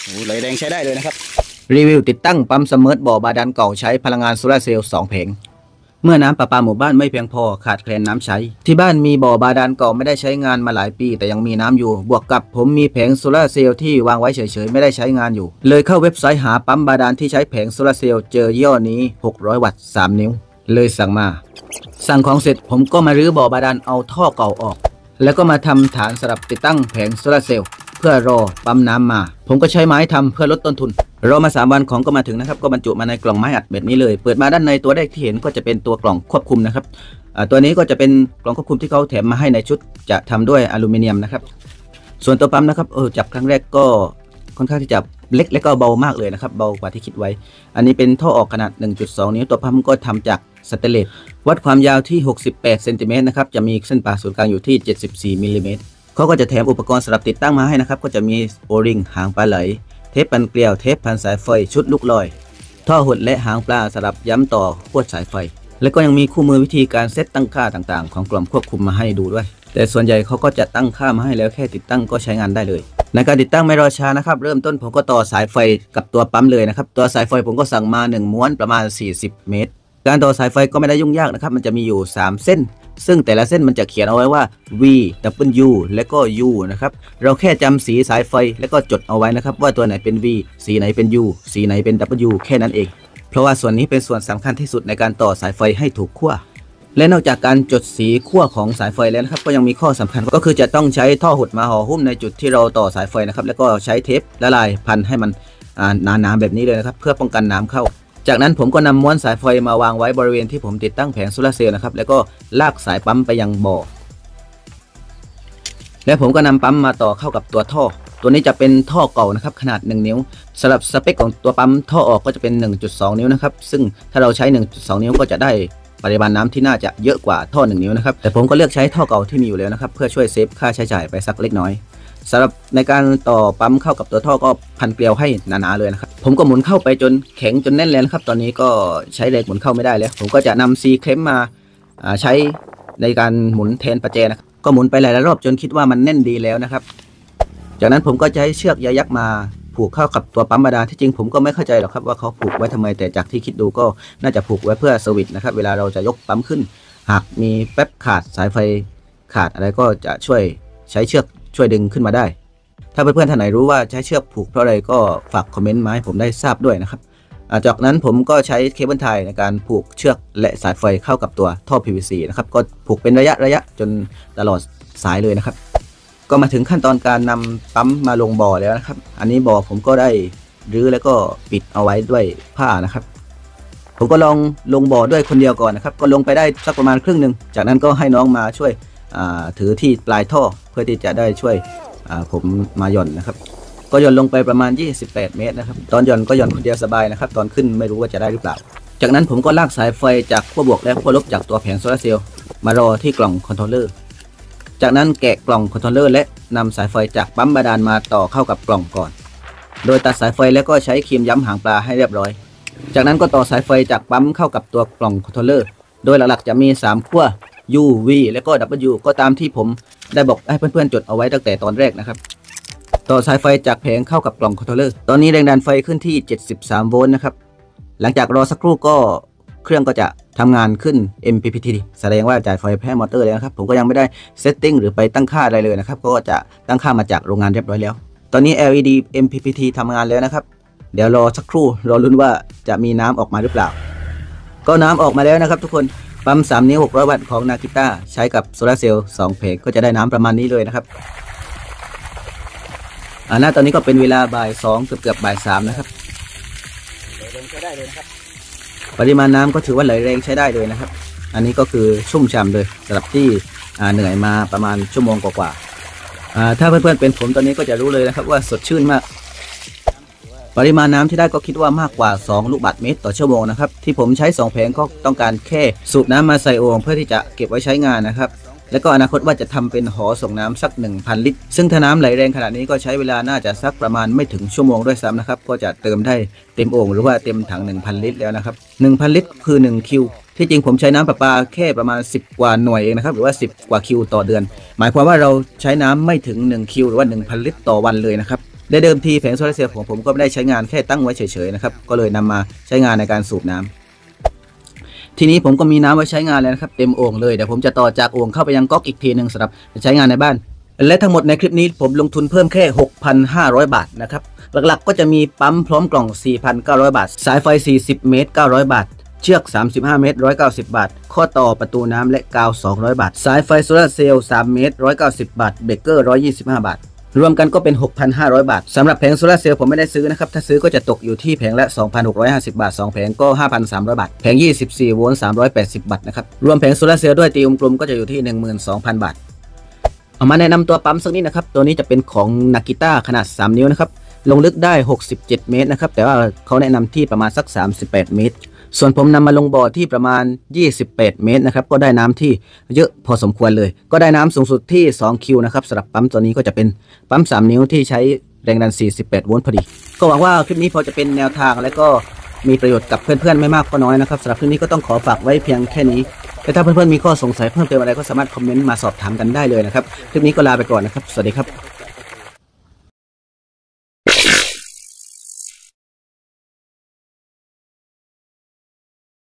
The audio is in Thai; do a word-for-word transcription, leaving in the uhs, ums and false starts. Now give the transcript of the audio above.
โอ้ไหลแรงใช้ได้เลยนะครับรีวิวติดตั้งปั๊มเสมิร์ทบ่อบาดาลเก่าใช้พลังงานโซลาร์เซลล์สองแผงเมื่อน้ำประปาหมู่บ้านไม่เพียงพอขาดแคลนน้ำใช้ที่บ้านมีบ่อบาดาลเก่าไม่ได้ใช้งานมาหลายปีแต่ยังมีน้ำอยู่บวกกับผมมีแผงโซลาร์เซลล์ที่วางไว้เฉยๆไม่ได้ใช้งานอยู่เลยเข้าเว็บไซต์หาปั๊มบาดาลที่ใช้แผงโซลาร์เซลล์เจอย่ห้อนี้หกร้อยวัตต์สามนิ้วเลยสั่งมาสั่งของเสร็จผมก็มารื้อบ่อบาดาลเอาท่อเก่าออกแล้วก็มาทำฐานสำหรับติดตั้งแผงโซลาร์เซลล์เพื่อรอปั๊มน้ำมาผมก็ใช้ไม้ทำเพื่อลดต้นทุนรอมาสามวันของก็มาถึงนะครับก็บรรจุมาในกล่องไม้อัดแบบนี้เลยเปิดมาด้านในตัวแรกที่เห็นก็จะเป็นตัวกล่องควบคุมนะครับตัวนี้ก็จะเป็นกล่องควบคุมที่เขาแถมมาให้ในชุดจะทำด้วยอลูมิเนียมนะครับส่วนตัวปั๊มนะครับเออจับครั้งแรกก็ค่อนข้างที่จะเล็กและก็เบามากเลยนะครับเบากว่าที่คิดไว้อันนี้เป็นท่อออกขนาด หนึ่งจุดสอง นิ้วตัวปั๊มก็ทำจากสเตนเลสวัดความยาวที่หกสิบแปดเซนติเมตรนะครับจะมีเส้นผ่าศูนย์กลางอยู่ที่เจ็ดสิบสี่มิลลิเมตรเขาก็จะแถมอุปกรณ์สำหรับติดตั้งมาให้นะครับก็จะมีโอริงหางปลาไหลเทปพันเกลียวเทปพันสายไฟชุดลูกลอยท่อหดและหางปลาสำหรับย้ำต่อขวดสายไฟและก็ยังมีคู่มือวิธีการเซตตั้งค่าต่างๆของกล่องควบคุมมาให้ดูด้วยแต่ส่วนใหญ่เขาก็จะตั้งค่ามาให้แล้วแค่ติดตั้งก็ใช้งานได้เลยในการติดตั้งไม่รอช้านะครับเริ่มต้นผมก็ต่อสายไฟกับตัวปั๊มเลยนะครับตัวสายไฟผมก็สั่งมาหนึ่งม้วนประมาณสี่สิบเมตรการต่อสายไฟก็ไม่ได้ยุ่งยากนะครับมันจะมีอยู่สามเส้นซึ่งแต่ละเส้นมันจะเขียนเอาไว้ว่า V W และก็ U นะครับเราแค่จำสีสายไฟแล้วก็จดเอาไว้นะครับว่าตัวไหนเป็น V สีไหนเป็น U สีไหนเป็น W แค่นั้นเองเพราะว่าส่วนนี้เป็นส่วนสำคัญที่สุดในการต่อสายไฟให้ถูกขั้วและนอกจากการจดสีขั้วของสายไฟแล้วนะครับก็ยังมีข้อสำคัญก็คือจะต้องใช้ท่อหดมาห่อหุ้มในจุดที่เราต่อสายไฟนะครับแล้วก็ใช้เทปละลายพันให้มันหนาๆแบบนี้เลยนะครับเพื่อป้องกันน้ำเข้าจากนั้นผมก็นำม้วนสายไฟมาวางไว้บริเวณที่ผมติดตั้งแผงโซลาร์เซลล์นะครับแล้วก็ลากสายปั๊มไปยังบ่อและผมก็นำปั๊มมาต่อเข้ากับตัวท่อตัวนี้จะเป็นท่อเก่านะครับขนาดหนึ่งนิ้วสำหรับสเปคของตัวปั๊มท่อออกก็จะเป็น หนึ่งจุดสอง นิ้วนะครับซึ่งถ้าเราใช้ หนึ่งจุดสอง นิ้วก็จะได้ปริมาณน้ำที่น่าจะเยอะกว่าท่อหนึ่งนิ้วนะครับแต่ผมก็เลือกใช้ท่อเก่าที่มีอยู่แล้วนะครับเพื่อช่วยเซฟค่าใช้จ่ายไปสักเล็กน้อยสำหรับในการต่อปั๊มเข้ากับตัวท่อก็พันเกลียวให้หนาๆเลยนะครับผมก็หมุนเข้าไปจนแข็งจนแน่นแล้วนะครับตอนนี้ก็ใช้แรงหมุนเข้าไม่ได้แล้วผมก็จะนำซีเคมมาใช้ในการหมุนแทนประแจนะครับก็หมุนไปหลายๆรอบจนคิดว่ามันแน่นดีแล้วนะครับจากนั้นผมก็จะให้เชือกยายักษ์มาผูกเข้ากับตัวปั๊มบาดาลที่จริงผมก็ไม่เข้าใจหรอกครับว่าเขาผูกไว้ทำไมแต่จากที่คิดดูก็น่าจะผูกไว้เพื่อสวิตช์นะครับเวลาเราจะยกปั๊มขึ้นหากมีแป๊บขาดสายไฟขาดอะไรก็จะช่วยใช้เชือกช่วยดึงขึ้นมาได้ถ้าเพื่อนๆท่านไหนรู้ว่าใช้เชือกผูกเพราะอะไรก็ฝากคอมเมนต์มาให้ผมได้ทราบด้วยนะครับจากนั้นผมก็ใช้เคเบิลไทยในการผูกเชือกและสายไฟเข้ากับตัวท่อ พี วี ซี นะครับก็ผูกเป็นระยะระยะจนตลอดสายเลยนะครับก็มาถึงขั้นตอนการนำปั๊มมาลงบ่อแล้วนะครับอันนี้บ่อผมก็ได้รื้อแล้วก็ปิดเอาไว้ด้วยผ้านะครับผมก็ลองลงบ่อด้วยคนเดียวก่อนนะครับก็ลงไปได้สักประมาณครึ่งหนึ่งจากนั้นก็ให้น้องมาช่วยถือที่ปลายท่อเพื่อที่จะได้ช่วยผมมาหย่อนนะครับก็หย่อนลงไปประมาณยี่สิบแปดเมตรนะครับตอนหย่อนก็หย่อนคนเดียวสบายนะครับตอนขึ้นไม่รู้ว่าจะได้หรือเปล่าจากนั้นผมก็ลากสายไฟจากขั้วบวกและขั้วลบจากตัวแผงโซลาร์เซลล์มารอที่กล่องคอนโทรลเลอร์จากนั้นแกะกล่องคอนโทรลเลอร์และนำสายไฟจากปั๊มบาดาลมาต่อเข้ากับกล่องก่อนโดยตัดสายไฟแล้วก็ใช้ครีมย้ำหางปลาให้เรียบร้อยจากนั้นก็ต่อสายไฟจากปั๊มเข้ากับตัวกล่องคอนโทรลเลอร์โดยหลักๆจะมีสามขั้ว U V และก็ W ก็ตามที่ผมได้บอกให้เพื่อนๆจดเอาไว้ตั้งแต่ตอนแรกนะครับต่อสายไฟจากแผงเข้ากับกล่องคอนโทรลเลอร์ตอนนี้แรงดันไฟขึ้นที่เจ็ดสิบสามโวลต์นะครับหลังจากรอสักครู่ก็เครื่องก็จะทำงานขึ้น เอ็ม พี พี ที แสดงว่าจ่ายไฟแพ้มอเตอร์แล้วนะครับผมก็ยังไม่ได้เซตติ้งหรือไปตั้งค่าอะไรเลยนะครับก็จะตั้งค่ามาจากโรงงานเรียบร้อยแล้วตอนนี้ แอล อี ดี เอ็ม พี พี ที ทำงานแล้วนะครับเดี๋ยวรอสักครู่รอลุ้นว่าจะมีน้ำออกมาหรือเปล่าก็น้ำออกมาแล้วนะครับทุกคนปั๊มสามนิ้วหกร้อยวัตต์ของนากิต้าใช้กับโซลาร์เซลล์สองแผงก็จะได้น้ำประมาณนี้เลยนะครับอ่าณตอนนี้ก็เป็นเวลาบ่ายสองเกือบเกือบบ่ายสามนะครับไหลแรงใช้ได้เลยนะครับปริมาณน้ำก็ถือว่าไหลแรงใช้ได้เลยนะครับอันนี้ก็คือชุ่มฉ่ำเลยสำหรับที่เหนื่อยมาประมาณชั่วโมงกว่าๆถ้าเพื่อนๆเป็นผมตอนนี้ก็จะรู้เลยนะครับว่าสดชื่นมากปริมาณน้ำที่ได้ก็คิดว่ามากกว่าสองลูกบาศก์เมตรต่อชั่วโมงนะครับที่ผมใช้สองแผงก็ต้องการแค่สูบน้ำมาใส่โอ่งเพื่อที่จะเก็บไว้ใช้งานนะครับแล้วก็อนาคตว่าจะทำเป็นหอส่งน้ำสัก หนึ่งพัน ลิตรซึ่งถ้าน้ำไหลแรงขนาดนี้ก็ใช้เวลาน่าจะสักประมาณไม่ถึงชั่วโมงด้วยซ้ำนะครับก็จะเติมได้เต็มโอ่งหรือว่าเต็มถัง หนึ่งพัน ลิตรแล้วนะครับ หนึ่งพัน ลิตรคือหนึ่งคิวที่จริงผมใช้น้ำประปาแค่ประมาณสิบกว่าหน่วยเองนะครับหรือว่าสิบกว่าคิวต่อเดือนหมายความว่าเราใช้น้ำไม่ถึงหนึ่งคิวหรือว่า หนึ่งพัน ลิตรต่อวันเลยนะครับได้เดิมทีแผงโซลาร์เซลล์ของผมก็ไม่ได้ใช้งานแค่ตั้งไว้เฉยๆนะครับก็เลยนำมาใช้งานในการสูบน้ำทีนี้ผมก็มีน้ำไว้ใช้งานแล้วนะครับเต็มโอ่งเลยเดี๋ยวผมจะต่อจากโอ่งเข้าไปยังก๊อกอีกทีหนึ่งสำหรับใช้งานในบ้านและทั้งหมดในคลิปนี้ผมลงทุนเพิ่มแค่ หกพันห้าร้อย บาทนะครับหลักๆก็จะมีปั๊มพร้อมกล่อง สี่พันเก้าร้อย บาทสายไฟสี่สิบเมตรเก้าร้อยบาทเชือกสามสิบห้าเมตรหนึ่งร้อยเก้าสิบบาทข้อต่อประตูน้ำและกาวสองร้อยบาทสายไฟโซลาร์เซลล์สามเมตรหนึ่งร้อยเก้าสิบบาทเบรกเกอร์หนึ่งร้อยยี่สิบห้าบาทรวมกันก็เป็น หกพันห้าร้อย บาทสำหรับแผงโซลาร์เซลล์ผมไม่ได้ซื้อนะครับถ้าซื้อก็จะตกอยู่ที่แผงละ สองพันหกร้อยห้าสิบ บาทสองแผงก็ ห้าพันสามร้อย บาทแผงยี่สิบสี่โวลต์สามร้อยแปดสิบ บาทนะครับรวมแผงโซลาร์เซลล์ด้วยตีวงกลมก็จะอยู่ที่ หนึ่งหมื่นสองพัน บาทเอามาแนะนำตัวปั๊มสักนิดนะครับตัวนี้จะเป็นของนากิต้าขนาดสามนิ้วนะครับลงลึกได้หกสิบเจ็ดเมตรนะครับแต่ว่าเขาแนะนำที่ประมาณสักสามสิบแปดเมตรส่วนผมนำมาลงบ่อที่ประมาณยี่สิบแปดเมตรนะครับก็ได้น้ำที่เยอะพอสมควรเลยก็ได้น้ำสูงสุดที่สองคิวนะครับสำหรับปั๊มตัวนี้ก็จะเป็นปั๊มสามนิ้วที่ใช้แรงดันสี่สิบแปดโวลต์พอดีก็หวังว่าคลิปนี้พอจะเป็นแนวทางและก็มีประโยชน์กับเพื่อนๆไม่มากก็น้อยนะครับสำหรับคลิปนี้ก็ต้องขอฝากไว้เพียงแค่นี้แต่ถ้าเพื่อนๆมีข้อสงสัยเพิ่มเติมอะไรก็สามารถคอมเมนต์มาสอบถามกันได้เลยนะครับคลิปนี้ก็ลาไปก่อนนะครับสวัสดีครับ